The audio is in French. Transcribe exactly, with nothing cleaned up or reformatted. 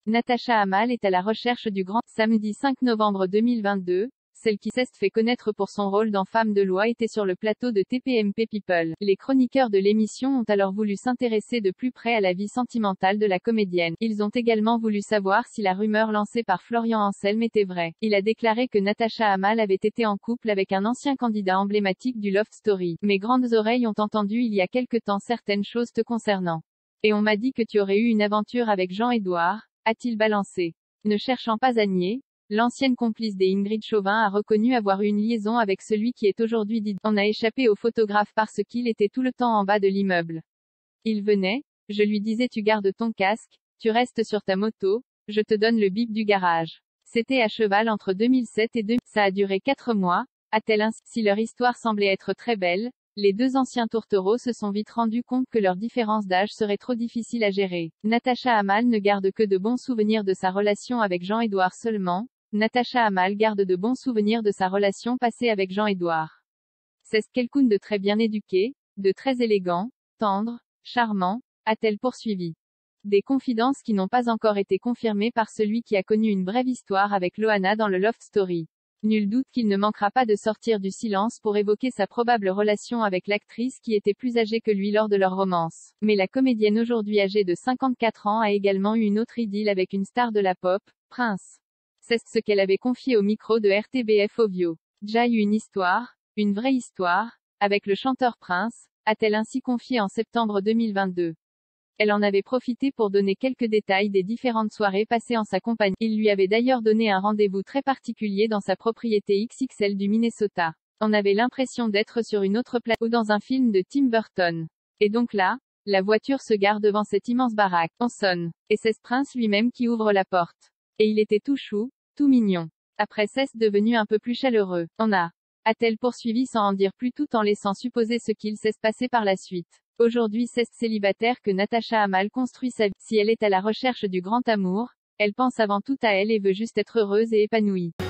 Natacha Hamel est à la recherche du grand. Samedi cinq novembre deux mille vingt-deux, celle qui s'est fait connaître pour son rôle dans Femme de loi était sur le plateau de T P M P People. Les chroniqueurs de l'émission ont alors voulu s'intéresser de plus près à la vie sentimentale de la comédienne. Ils ont également voulu savoir si la rumeur lancée par Florian Anselme était vraie. Il a déclaré que Natacha Hamel avait été en couple avec un ancien candidat emblématique du Love Story. Mes grandes oreilles ont entendu il y a quelque temps certaines choses te concernant. Et on m'a dit que tu aurais eu une aventure avec Jean-Édouard, a-t-il balancé. Ne cherchant pas à nier, l'ancienne complice des Ingrid Chauvin a reconnu avoir eu une liaison avec celui qui est aujourd'hui dit. On a échappé au photographe parce qu'il était tout le temps en bas de l'immeuble. Il venait, je lui disais tu gardes ton casque, tu restes sur ta moto, je te donne le bip du garage. C'était à cheval entre deux mille sept et deux mille. Ça a duré quatre mois, a-t-elle ainsi. Si leur histoire semblait être très belle, les deux anciens tourtereaux se sont vite rendus compte que leur différence d'âge serait trop difficile à gérer. Natacha Hamel ne garde que de bons souvenirs de sa relation avec Jean-Édouard seulement. Natacha Hamel garde de bons souvenirs de sa relation passée avec Jean-Édouard. C'est quelqu'un de très bien éduqué, de très élégant, tendre, charmant, a-t-elle poursuivi. Des confidences qui n'ont pas encore été confirmées par celui qui a connu une brève histoire avec Loana dans le Love Story. Nul doute qu'il ne manquera pas de sortir du silence pour évoquer sa probable relation avec l'actrice qui était plus âgée que lui lors de leur romance. Mais la comédienne aujourd'hui âgée de cinquante-quatre ans a également eu une autre idylle avec une star de la pop, Prince. C'est ce qu'elle avait confié au micro de R T B F Ovio. J'ai eu une histoire, une vraie histoire, avec le chanteur Prince, a-t-elle ainsi confié en septembre deux mille vingt-deux. Elle en avait profité pour donner quelques détails des différentes soirées passées en sa compagnie. Il lui avait d'ailleurs donné un rendez-vous très particulier dans sa propriété X X L du Minnesota. On avait l'impression d'être sur une autre planète ou dans un film de Tim Burton. Et donc là, la voiture se gare devant cette immense baraque. On sonne. Et c'est Prince lui-même qui ouvre la porte. Et il était tout chou, tout mignon. Après c'est devenu un peu plus chaleureux. On a. A-t-elle poursuivi sans en dire plus tout en laissant supposer ce qu'il s'est passé par la suite. Aujourd'hui c'est célibataire que Natacha Hamel construit sa vie. Si elle est à la recherche du grand amour, elle pense avant tout à elle et veut juste être heureuse et épanouie.